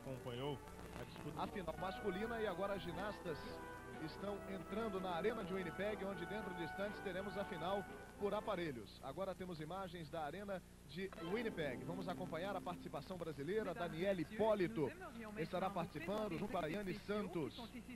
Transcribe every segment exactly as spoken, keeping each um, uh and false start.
acompanhou a disputa. A final masculina, e agora as ginastas estão entrando na arena de Winnipeg, onde dentro de instantes teremos a final por aparelhos. Agora temos imagens da arena de Winnipeg. Vamos acompanhar a participação brasileira. Daniele Hipólito estará participando junto a Daiane Santos.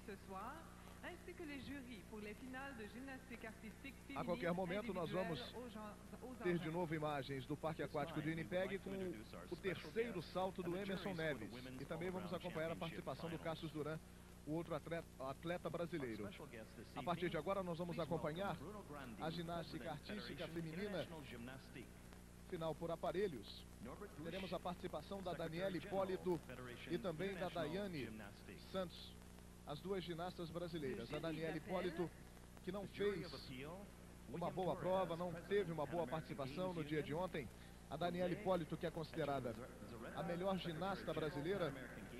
A qualquer momento nós vamos ter de novo imagens do Parque Aquático de Winnipeg com o terceiro salto do Emerson Neves. E também vamos acompanhar a participação do Cassius Duran, o outro atleta, atleta brasileiro. A partir de agora nós vamos acompanhar a ginástica artística feminina, final por aparelhos. Teremos a participação da Daniele Hipólito e também da Daiane Santos, as duas ginastas brasileiras. A Daniele Hipólito, que não fez uma boa prova, não teve uma boa participação no dia de ontem. A Daniele Hipólito, que é considerada a melhor ginasta brasileira,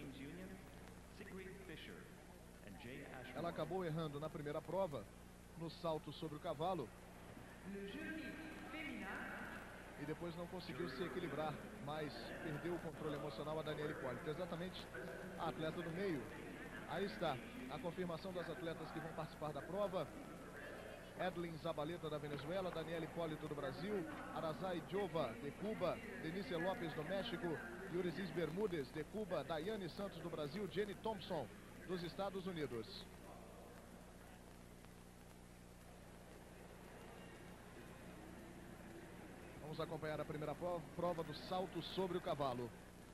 ela acabou errando na primeira prova, no salto sobre o cavalo, e depois não conseguiu se equilibrar, mas perdeu o controle emocional. A Daniele Hipólito, exatamente a atleta do meio. Aí está a confirmação das atletas que vão participar da prova: Edlin Zabaleta, da Venezuela; Daniele Hipólito, do Brasil; Arazai Jova, de Cuba; Denise Lopes, do México; Yurisis Bermúdez, de Cuba; Daiane Santos, do Brasil; Jenny Thompson, dos Estados Unidos. Vamos acompanhar a primeira prova do salto sobre o cavalo.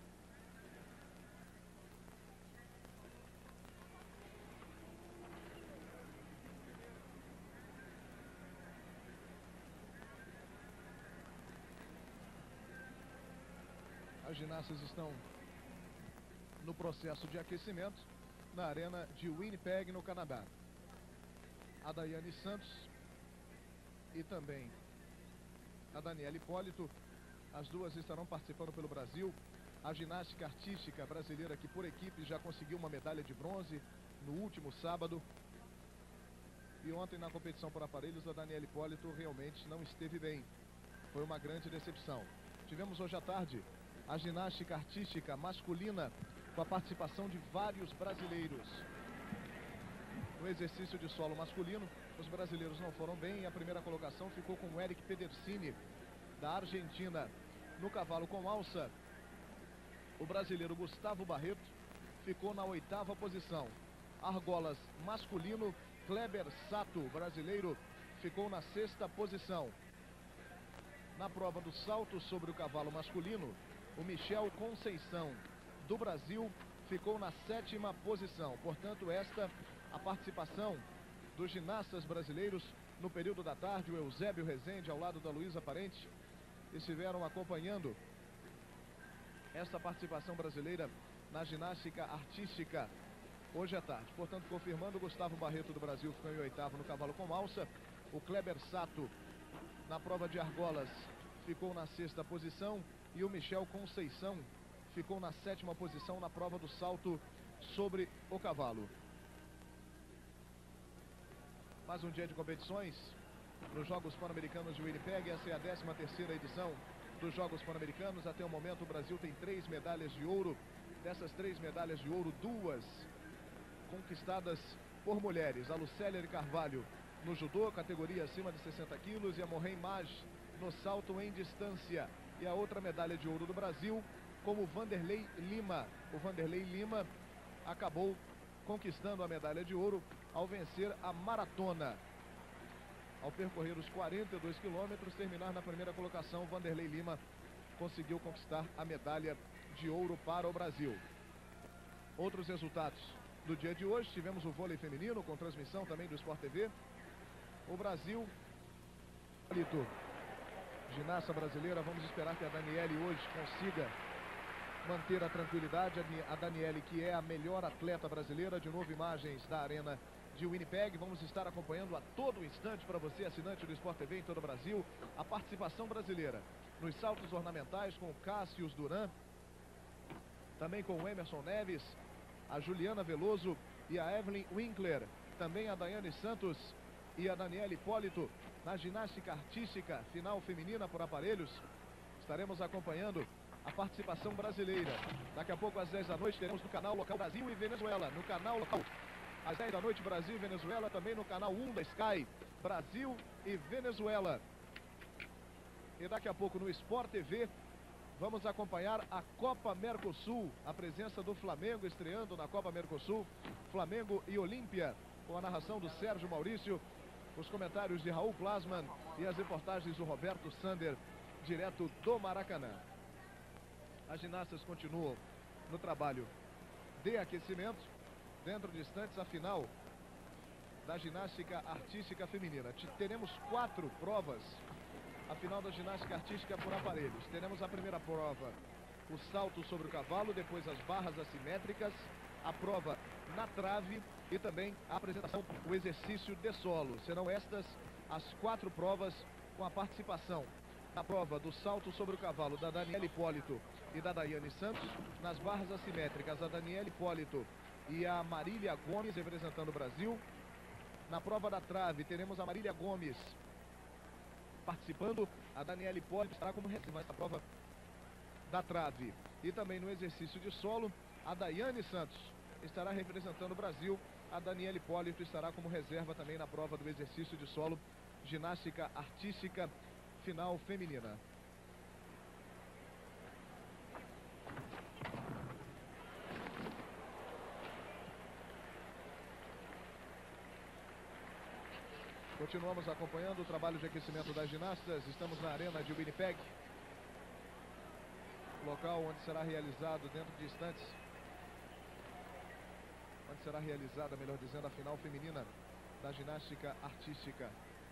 As ginastas estão no processo de aquecimento na arena de Winnipeg, no Canadá. A Daiane Santos e também a Daniele Hipólito, as duas estarão participando pelo Brasil. A ginástica artística brasileira, que por equipe já conseguiu uma medalha de bronze no último sábado. E ontem, na competição por aparelhos, a Daniele Hipólito realmente não esteve bem. Foi uma grande decepção. Tivemos hoje à tarde a ginástica artística masculina, com a participação de vários brasileiros. No exercício de solo masculino, os brasileiros não foram bem. A primeira colocação ficou com o Eric Pedersini, da Argentina. No cavalo com alça, o brasileiro Gustavo Barreto ficou na oitava posição. Argolas masculino, Kleber Sato, brasileiro, ficou na sexta posição. Na prova do salto sobre o cavalo masculino, o Michel Conceição, do Brasil, ficou na sétima posição. Portanto, esta a participação dos ginastas brasileiros no período da tarde. O Eusébio Rezende, ao lado da Luísa Parente, estiveram acompanhando esta participação brasileira na ginástica artística hoje à tarde. Portanto, confirmando, o Gustavo Barreto, do Brasil, ficou em oitavo no cavalo com alça. O Kleber Sato, na prova de argolas, ficou na sexta posição. E o Michel Conceição ficou na sétima posição na prova do salto sobre o cavalo. Mais um dia de competições nos Jogos Pan-Americanos de Winnipeg. Essa é a décima terceira edição dos Jogos Pan-Americanos. Até o momento, o Brasil tem três medalhas de ouro. Dessas três medalhas de ouro, duas conquistadas por mulheres. A Lucélia de Carvalho no judô, categoria acima de sessenta quilos, e a Mohen Maj no salto em distância. E a outra medalha de ouro do Brasil, como o Vanderlei Lima. O Vanderlei Lima acabou conquistando a medalha de ouro ao vencer a maratona. Ao percorrer os quarenta e dois quilômetros, terminar na primeira colocação, Vanderlei Lima conseguiu conquistar a medalha de ouro para o Brasil. Outros resultados do dia de hoje: tivemos o vôlei feminino, com transmissão também do Sport T V. O Brasil, ginasta brasileira, vamos esperar que a Daniele hoje consiga manter a tranquilidade. A Daniele, que é a melhor atleta brasileira. De novo, imagens da arena de Winnipeg. Vamos estar acompanhando a todo instante para você, assinante do Sport T V em todo o Brasil, a participação brasileira nos saltos ornamentais com o Cassius Duran, também com o Emerson Neves, a Juliana Veloso e a Evelyn Winkler, também a Daiane Santos e a Daniele Hipólito. Na ginástica artística final feminina por aparelhos, Estaremos acompanhando a participação brasileira. Daqui a pouco, às dez da noite, teremos no canal local Brasil e Venezuela. No canal local, às dez da noite, Brasil e Venezuela. Também no canal um da Sky, Brasil e Venezuela. E daqui a pouco, no Sport T V, vamos acompanhar a Copa Mercosul. A presença do Flamengo estreando na Copa Mercosul. Flamengo e Olímpia, com a narração do Sérgio Maurício, os comentários de Raul Plasman e as reportagens do Roberto Sander, direto do Maracanã. As ginastas continuam no trabalho de aquecimento. Dentro de instantes, a final da ginástica artística feminina. Teremos quatro provas. A final da ginástica artística por aparelhos. Teremos a primeira prova, o salto sobre o cavalo, depois as barras assimétricas, a prova na trave e também a apresentação, o exercício de solo. Serão estas as quatro provas com a participação na prova do salto sobre o cavalo da Daniela Hipólito e da Daiane Santos. Nas barras assimétricas, a Daniela Hipólito e a Marília Gomes representando o Brasil. Na prova da trave, teremos a Marília Gomes participando. A Daniela Hipólito estará como reserva na prova da trave. E também no exercício de solo, a Daiane Santos estará representando o Brasil. A Daniela Hipólito estará como reserva também na prova do exercício de solo, ginástica artística final feminina. Continuamos acompanhando o trabalho de aquecimento das ginastas. Estamos na arena de Winnipeg, local onde será realizado dentro de instantes, onde será realizada, melhor dizendo, a final feminina da ginástica artística.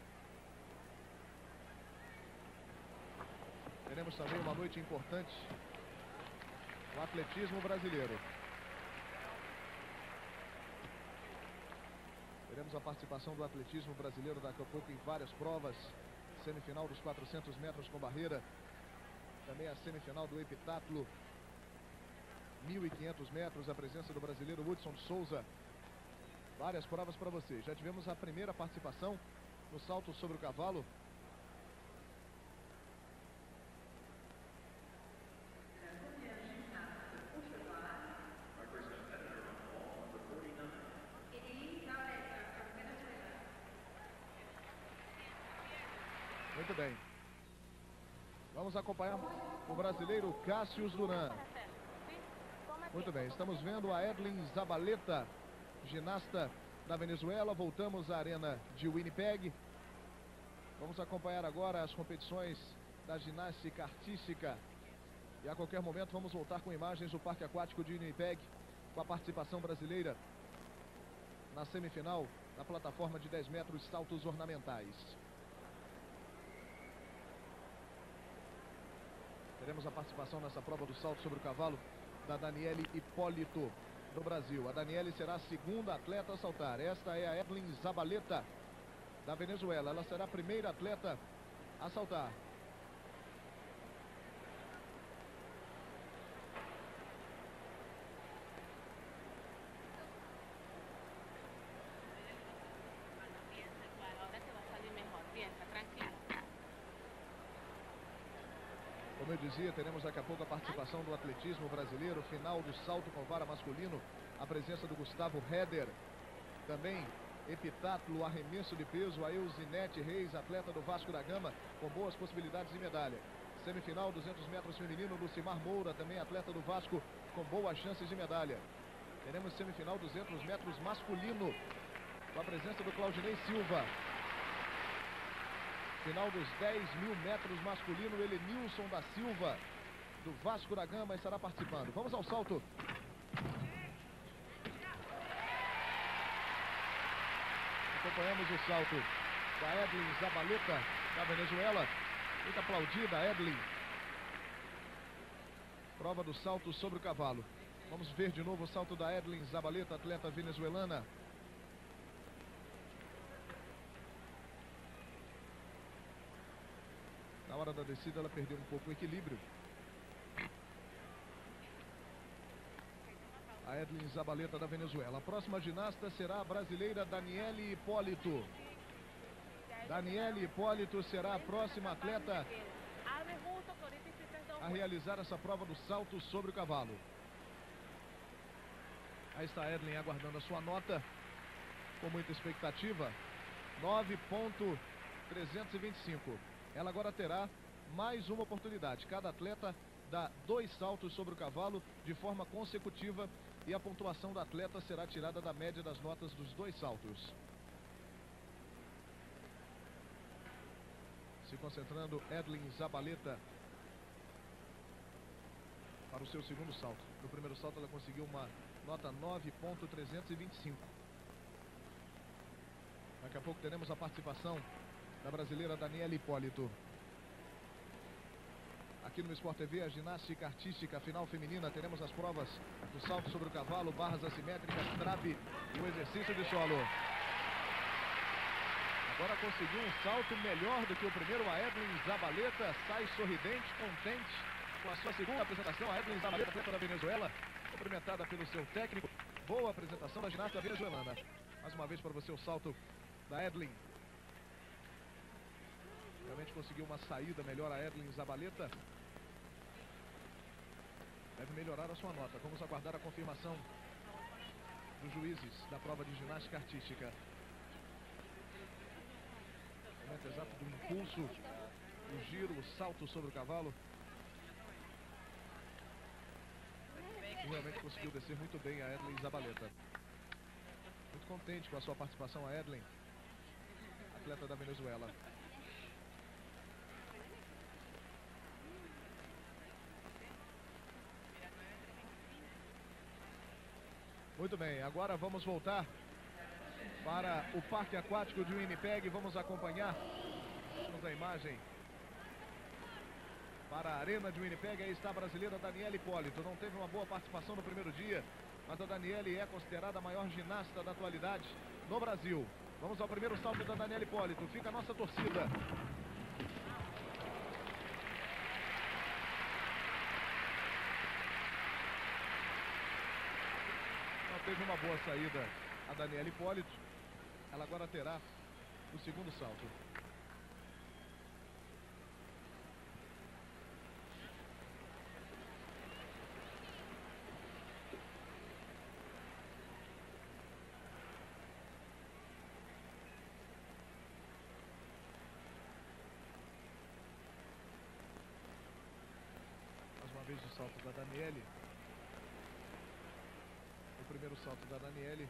Teremos também uma noite importante, o atletismo brasileiro. Teremos a participação do atletismo brasileiro daqui a pouco em várias provas. Semifinal dos quatrocentos metros com barreira. Também a semifinal do heptatlo, mil e quinhentos metros, a presença do brasileiro Hudson Souza. Várias provas para vocês. Já tivemos a primeira participação no salto sobre o cavalo. Muito bem. Vamos acompanhar o brasileiro Cássio Duran. Muito bem, estamos vendo a Edlin Zabaleta, ginasta da Venezuela. Voltamos à arena de Winnipeg. Vamos acompanhar agora as competições da ginástica artística. E a qualquer momento vamos voltar com imagens do Parque Aquático de Winnipeg, com a participação brasileira na semifinal, na plataforma de dez metros, saltos ornamentais. Teremos a participação nessa prova do salto sobre o cavalo da Daniele Hipólito, do Brasil. A Daniele será a segunda atleta a saltar. Esta é a Edlin Zabaleta, da Venezuela. Ela será a primeira atleta a saltar. Como eu dizia, teremos daqui a pouco a participação do atletismo brasileiro, final do salto com vara masculino, a presença do Gustavo Heder. Também heptatlo, arremesso de peso, a Euzinete Reis, atleta do Vasco da Gama, com boas possibilidades de medalha. Semifinal, duzentos metros feminino, Lucimar Moura, também atleta do Vasco, com boas chances de medalha. Teremos semifinal, duzentos metros masculino, com a presença do Claudinei Silva. Final dos dez mil metros masculino, Elenilson da Silva, do Vasco da Gama, estará participando. Vamos ao salto. Acompanhamos o salto da Edlin Zabaleta, da Venezuela. Muito aplaudida, Edlin. Prova do salto sobre o cavalo. Vamos ver de novo o salto da Edlin Zabaleta, atleta venezuelana. Na hora da descida ela perdeu um pouco o equilíbrio. A Edlin Zabaleta da Venezuela. A próxima ginasta será a brasileira Daniele Hipólito. Daniele Hipólito será a próxima atleta a realizar essa prova do salto sobre o cavalo. Aí está a Edlen aguardando a sua nota, com muita expectativa, nove ponto trezentos e vinte e cinco. Ela agora terá mais uma oportunidade. Cada atleta dá dois saltos sobre o cavalo de forma consecutiva e a pontuação do atleta será tirada da média das notas dos dois saltos. Se concentrando, Edlen Zabaleta para o seu segundo salto. No primeiro salto ela conseguiu uma nota nove ponto trezentos e vinte e cinco. Daqui a pouco teremos a participação da brasileira Daniela Hipólito. Aqui no Sport T V, a ginástica artística final feminina. Teremos as provas do salto sobre o cavalo, barras assimétricas, trave e o exercício de solo. Agora conseguiu um salto melhor do que o primeiro. A Edlen Zabaleta sai sorridente, contente com a sua segunda apresentação. A Edlen Zabaleta, atleta da Venezuela, cumprimentada pelo seu técnico. Boa apresentação da ginasta venezuelana. Mais uma vez para você o salto da Edlen. Realmente conseguiu uma saída melhor a Edlen Zabaleta. Deve melhorar a sua nota. Vamos aguardar a confirmação dos juízes da prova de ginástica artística. O momento exato do impulso, o giro, o salto sobre o cavalo. E realmente conseguiu descer muito bem a Edlen Zabaleta. Muito contente com a sua participação, a Edlen, atleta da Venezuela. Muito bem, agora vamos voltar para o Parque Aquático de Winnipeg. Vamos acompanhar, vamos a imagem para a Arena de Winnipeg. Aí está a brasileira Daniela Hipólito. Não teve uma boa participação no primeiro dia, mas a Daniela é considerada a maior ginasta da atualidade no Brasil. Vamos ao primeiro salto da Daniela Hipólito. Fica a nossa torcida. Teve uma boa saída a Daniela Hipólito. Ela agora terá o segundo salto. Mais uma vez o salto da Daniele. O primeiro salto da Daniele.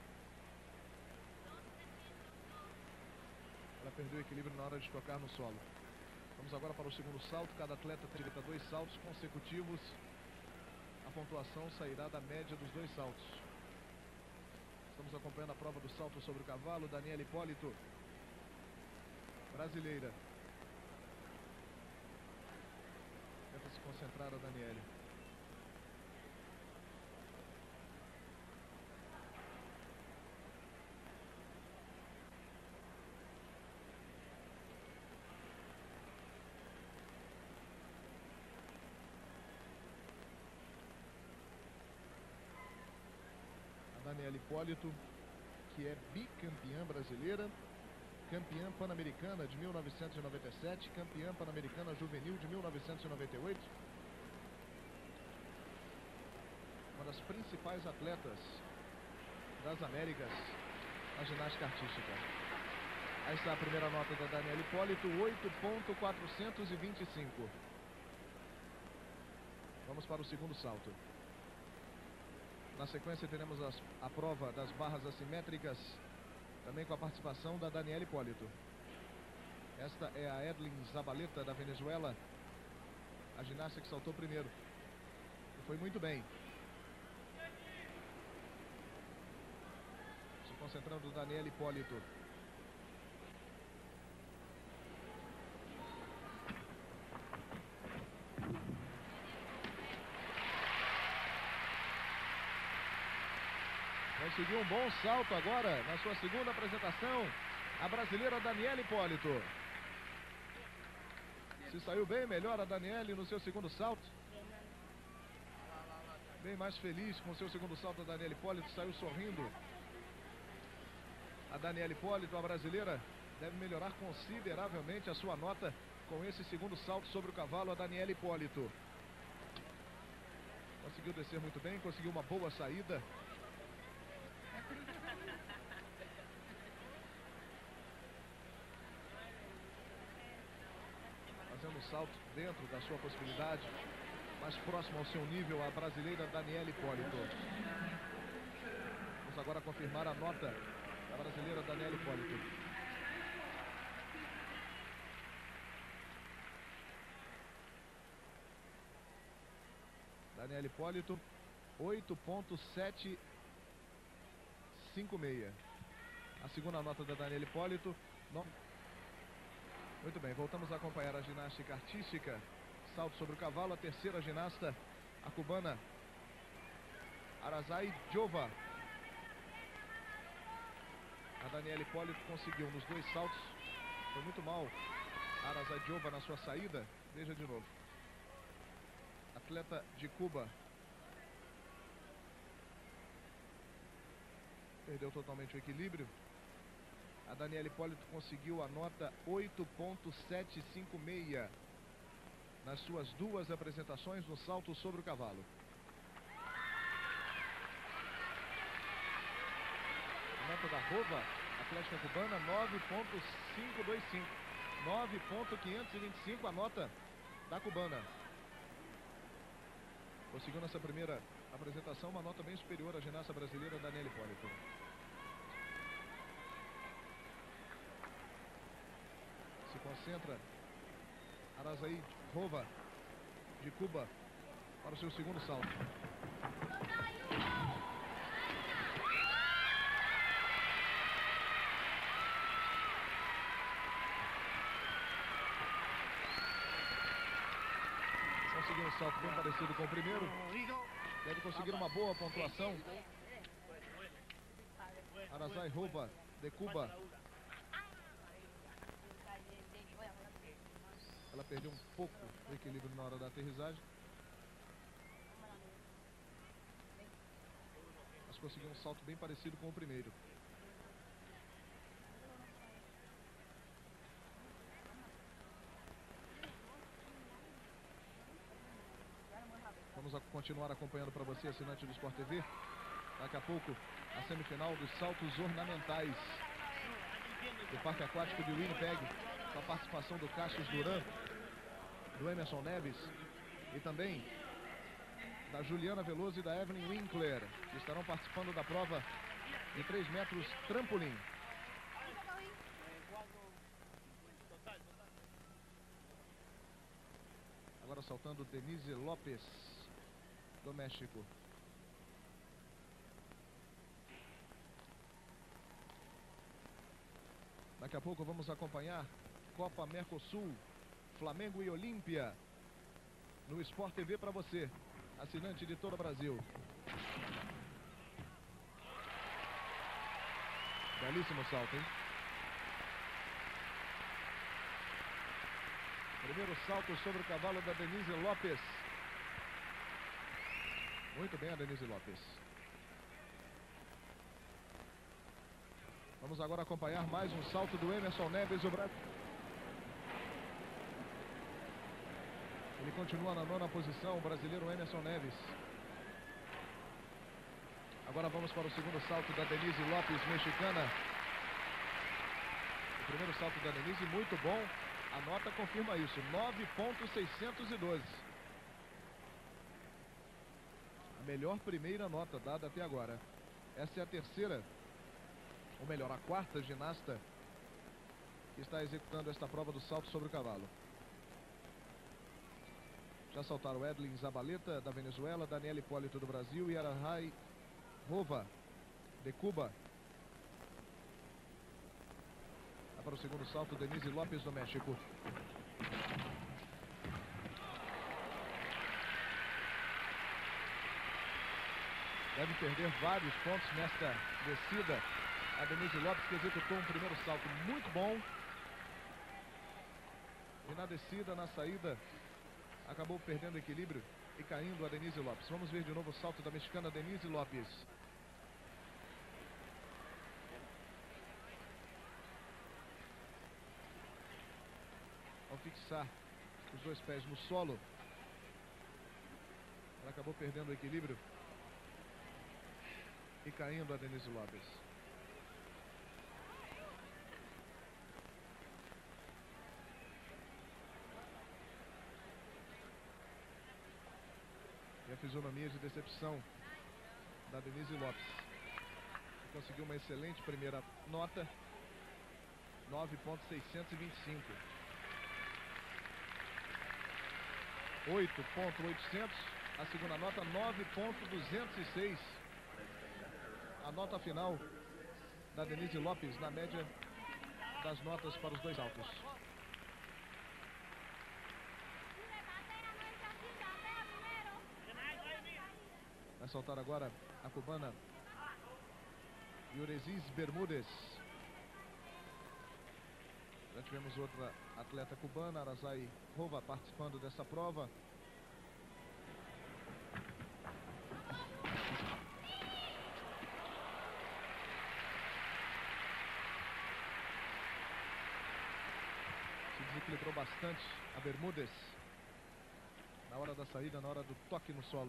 Ela perdeu o equilíbrio na hora de tocar no solo. Vamos agora para o segundo salto. Cada atleta terá dois saltos consecutivos. A pontuação sairá da média dos dois saltos. Estamos acompanhando a prova do salto sobre o cavalo. Daniela Hipólito, brasileira. Tenta se concentrar a Daniele. Daniela Hipólito, que é bicampeã brasileira, campeã pan-americana de mil novecentos e noventa e sete, campeã pan-americana juvenil de mil novecentos e noventa e oito. Uma das principais atletas das Américas na ginástica artística. Aí está a primeira nota da Daniela Hipólito, oito ponto quatrocentos e vinte e cinco. Vamos para o segundo salto. Na sequência teremos as, a prova das barras assimétricas, também com a participação da Daniela Hipólito. Esta é a Edlen Zabaleta da Venezuela, a ginasta que saltou primeiro. E foi muito bem. Se concentrando Daniela Hipólito. Conseguiu um bom salto agora na sua segunda apresentação, a brasileira Daniela Hipólito. Se saiu bem melhor a Daniela no seu segundo salto. Bem mais feliz com o seu segundo salto, a Daniela Hipólito saiu sorrindo. A Daniela Hipólito, a brasileira, deve melhorar consideravelmente a sua nota com esse segundo salto sobre o cavalo, a Daniela Hipólito. conseguiu descer muito bem, conseguiu uma boa saída. Fazendo um salto dentro da sua possibilidade, mais próximo ao seu nível, a brasileira Daniela Hipólito. Vamos agora confirmar a nota da brasileira Daniela Hipólito. Daniela Hipólito, oito ponto setecentos e cinquenta e seis. A segunda nota da Daniela Hipólito. No... Muito bem, voltamos a acompanhar a ginástica artística. Salto sobre o cavalo, a terceira ginasta, a cubana Arazai Jova. A Daniela Hipólito conseguiu nos dois saltos. Foi muito mal a Arazai Jova na sua saída. Veja de novo. Atleta de Cuba. Perdeu totalmente o equilíbrio. A Daniela Hipólito conseguiu a nota oito ponto setecentos e cinquenta e seis nas suas duas apresentações no salto sobre o cavalo. A nota da Rova, atlética cubana, nove ponto quinhentos e vinte e cinco. nove ponto quinhentos e vinte e cinco a nota da cubana. Conseguiu nessa primeira apresentação uma nota bem superior à ginasta brasileira Daniela Hipólito. Se concentra Arazai Jova, de Cuba, para o seu segundo salto. Conseguiu um salto bem parecido com o primeiro. Deve conseguir uma boa pontuação. Arazai Jova, de Cuba. Ela perdeu um pouco o equilíbrio na hora da aterrissagem. Mas conseguiu um salto bem parecido com o primeiro. Vamos a continuar acompanhando para você, assinante do Sport T V. Daqui a pouco, a semifinal dos saltos ornamentais do Parque Aquático de Winnipeg, com a participação do Cassius Duran, do Emerson Neves e também da Juliana Veloso e da Evelyn Winkler, que estarão participando da prova de três metros trampolim. Agora saltando Denise Lopes, do México. Daqui a pouco vamos acompanhar Copa Mercosul, Flamengo e Olímpia, no Sport T V para você, assinante de todo o Brasil. Belíssimo salto, hein? Primeiro salto sobre o cavalo da Denise Lopes. Muito bem a Denise Lopes. Vamos agora acompanhar mais um salto do Emerson Neves, o Brasil. Ele continua na nona posição, o brasileiro Emerson Neves. Agora vamos para o segundo salto da Denise Lopes, mexicana. O primeiro salto da Denise, muito bom. A nota confirma isso, nove ponto seiscentos e doze. A melhor primeira nota dada até agora. Essa é a terceira, ou melhor, a quarta ginasta que está executando esta prova do salto sobre o cavalo. Já saltaram Edlin Zabaleta, da Venezuela, Daniela Hipólito, do Brasil, e Arazai Jova, de Cuba. Vai para o segundo salto, Denise Lopes, do México. Deve perder vários pontos nesta descida. A Denise Lopes, que executou um primeiro salto muito bom. E na descida, na saída, acabou perdendo equilíbrio e caindo a Denise Lopes. Vamos ver de novo o salto da mexicana Denise Lopes. Ao fixar os dois pés no solo, ela acabou perdendo o equilíbrio e caindo a Denise Lopes. E a fisionomia de decepção da Denise Lopes, que conseguiu uma excelente primeira nota, nove ponto seiscentos e vinte e cinco. oito ponto oitocentos, a segunda nota nove ponto duzentos e seis. A nota final da Denise Lopes na média das notas para os dois saltos. Vai soltar agora a cubana Yuresis Bermúdez. Já tivemos outra atleta cubana, Arazai Rova, participando dessa prova. Se desequilibrou bastante a Bermúdez na hora da saída, na hora do toque no solo.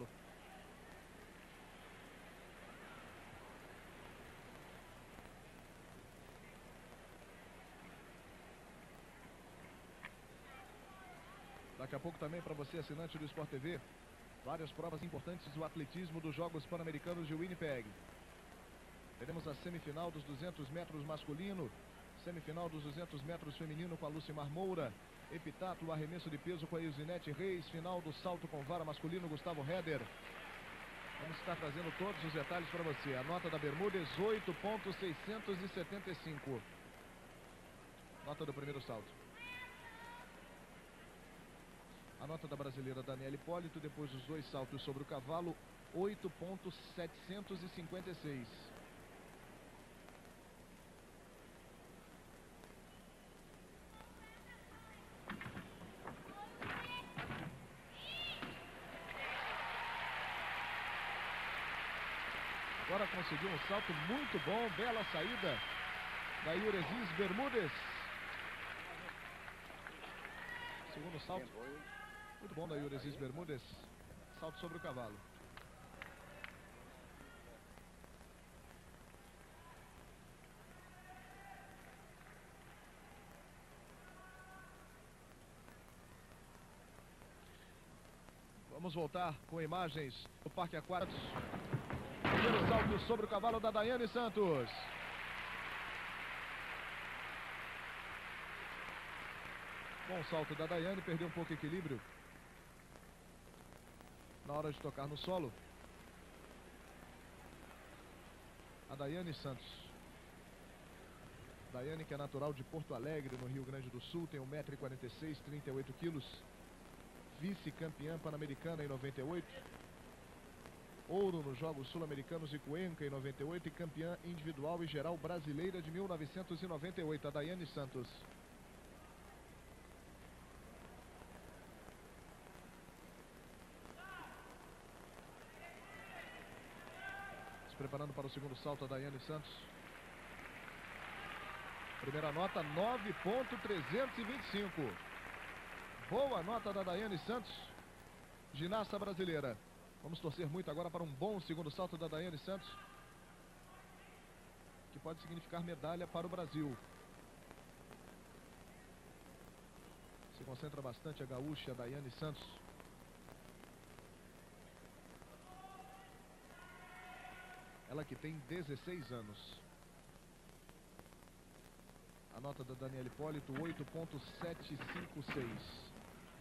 Daqui a pouco também para você, assinante do Sport T V, várias provas importantes do atletismo dos Jogos Pan-Americanos de Winnipeg. Teremos a semifinal dos duzentos metros masculino, semifinal dos duzentos metros feminino com a Lucimar Moura, epitátulo, arremesso de peso com a Ilzinete Reis, final do salto com vara masculino, Gustavo Heder. Vamos estar trazendo todos os detalhes para você. A nota da Bermúdez, oito ponto seiscentos e setenta e cinco. Nota do primeiro salto. A nota da brasileira Daniela Hipólito, depois dos dois saltos sobre o cavalo, oito ponto setecentos e cinquenta e seis. Agora conseguiu um salto muito bom, bela saída da Yuresis Bermúdez. Segundo salto muito bom da Yuresis Bermúdez, salto sobre o cavalo. Vamos voltar com imagens do Parque Aquático. Primeiro salto sobre o cavalo da Daiane Santos. Bom salto da Daiane, perdeu um pouco o equilíbrio na hora de tocar no solo. A Daiane Santos. Daiane, que é natural de Porto Alegre, no Rio Grande do Sul, tem um metro e quarenta e seis, trinta e oito quilos. Vice-campeã pan-americana em noventa e oito. Ouro nos Jogos Sul-Americanos de Cuenca em noventa e oito e campeã individual e geral brasileira de mil novecentos e noventa e oito, a Daiane Santos. Preparando para o segundo salto a Daiane Santos. Primeira nota, nove ponto trezentos e vinte e cinco. Boa nota da Daiane Santos, ginasta brasileira. Vamos torcer muito agora para um bom segundo salto da Daiane Santos, que pode significar medalha para o Brasil. Se concentra bastante a gaúcha Daiane Santos. Ela que tem dezesseis anos. A nota da Daniela Hipólito, oito ponto setecentos e cinquenta e seis.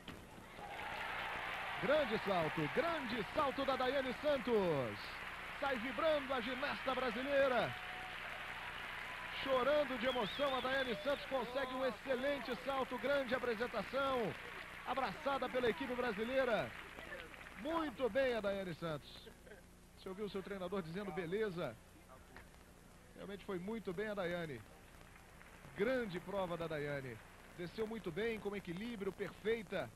Grande salto, grande salto da Daiane Santos. Sai vibrando a ginasta brasileira. Chorando de emoção, a Daiane Santos consegue um excelente salto, grande apresentação. Abraçada pela equipe brasileira. Muito bem a Daiane Santos. Você ouviu o seu treinador dizendo beleza? Realmente foi muito bem a Daiane. Grande prova da Daiane. Desceu muito bem, com equilíbrio, perfeita.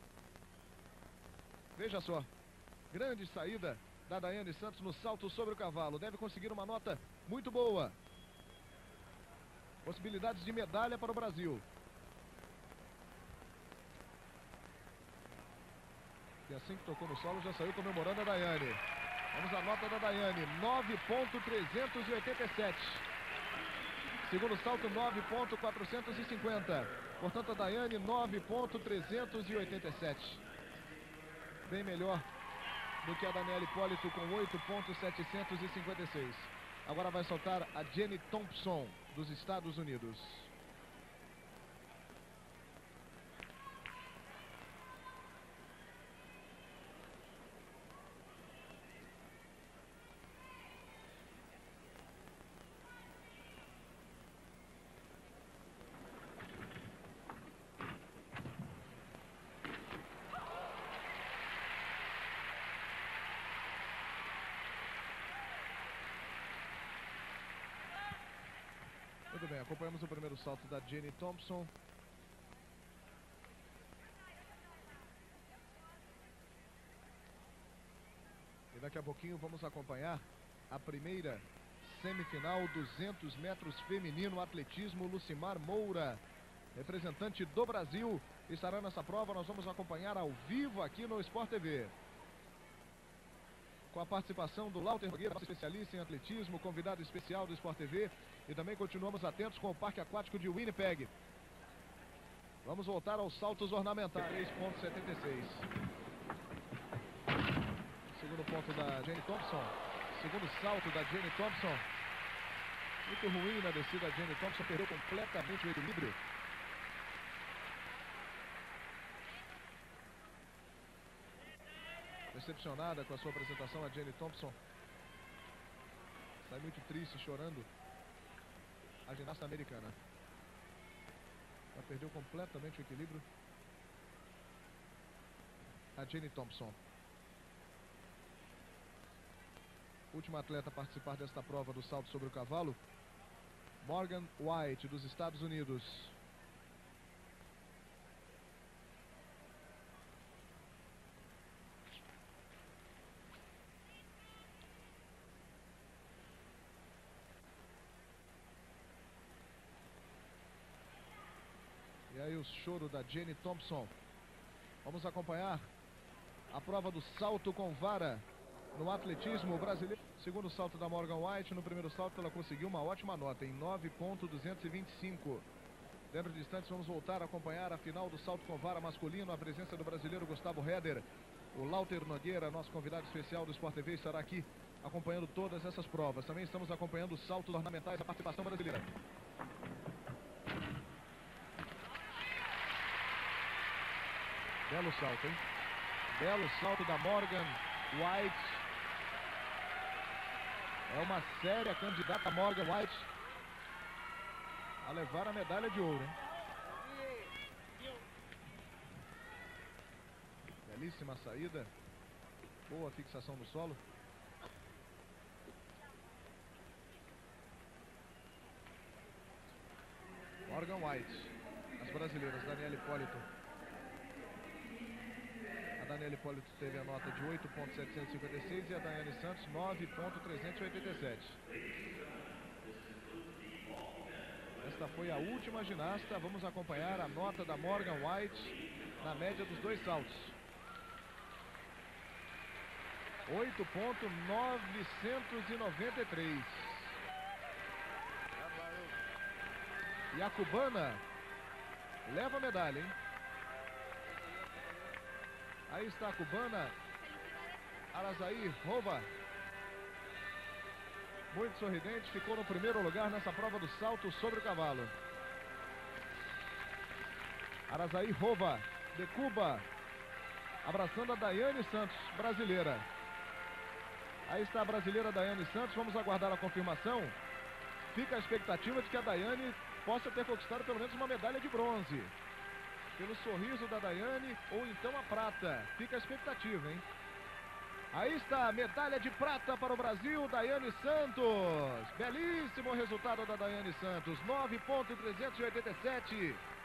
Veja só. Grande saída da Daiane Santos no salto sobre o cavalo. Deve conseguir uma nota muito boa. Possibilidades de medalha para o Brasil. E assim que tocou no solo, já saiu comemorando a Daiane. Vamos à nota da Daiane, nove ponto trezentos e oitenta e sete. Segundo salto, nove ponto quatrocentos e cinquenta. Portanto, a Daiane, nove ponto trezentos e oitenta e sete. Bem melhor do que a Daniela Hipólito com oito ponto setecentos e cinquenta e seis. Agora vai soltar a Jenny Thompson, dos Estados Unidos. Muito bem, acompanhamos o primeiro salto da Jenny Thompson. E daqui a pouquinho vamos acompanhar a primeira semifinal, duzentos metros feminino, atletismo. Lucimar Moura, representante do Brasil, estará nessa prova. Nós vamos acompanhar ao vivo aqui no Sport T V. Com a participação do Lauter Nogueira, especialista em atletismo, convidado especial do Sport T V. E também continuamos atentos com o Parque Aquático de Winnipeg. Vamos voltar aos saltos ornamentais. três ponto setenta e seis. Segundo ponto da Jenny Thompson. Segundo salto da Jenny Thompson. Muito ruim na descida da Jenny Thompson. Perdeu completamente o equilíbrio. Decepcionada com a sua apresentação, a Jenny Thompson. Sai muito triste, chorando. A ginasta americana. Ela perdeu completamente o equilíbrio. A Jenny Thompson. Última atleta a participar desta prova do salto sobre o cavalo. Morgan White, dos Estados Unidos. E aí o choro da Jenny Thompson. Vamos acompanhar a prova do salto com vara no atletismo brasileiro. Segundo salto da Morgan White. No primeiro salto ela conseguiu uma ótima nota em nove ponto duzentos e vinte e cinco. Dentro de instantes vamos voltar a acompanhar a final do salto com vara masculino. A presença do brasileiro Gustavo Heder. O Lauter Nogueira, nosso convidado especial do Sport T V, estará aqui acompanhando todas essas provas. Também estamos acompanhando os saltos ornamentais, a participação brasileira. Belo salto, hein? Belo salto da Morgan White. É uma séria candidata a Morgan White a levar a medalha de ouro, hein? Belíssima saída. Boa fixação no solo. Morgan White. As brasileiras, Daniela Hipólito. A Daniela Hipólito teve a nota de oito ponto setecentos e cinquenta e seis e a Daiane Santos nove ponto trezentos e oitenta e sete. Esta foi a última ginasta. Vamos acompanhar a nota da Morgan White na média dos dois saltos. oito ponto novecentos e noventa e três. E a cubana leva a medalha, hein? Aí está a cubana Arazaí Rova. Muito sorridente, ficou no primeiro lugar nessa prova do salto sobre o cavalo. Arazaí Rova, de Cuba, abraçando a Daiane Santos, brasileira. Aí está a brasileira Daiane Santos, vamos aguardar a confirmação. Fica a expectativa de que a Daiane possa ter conquistado pelo menos uma medalha de bronze. Pelo sorriso da Daiane, ou então a prata. Fica a expectativa, hein? Aí está a medalha de prata para o Brasil, Daiane Santos. Belíssimo resultado da Daiane Santos, nove ponto trezentos e oitenta e sete.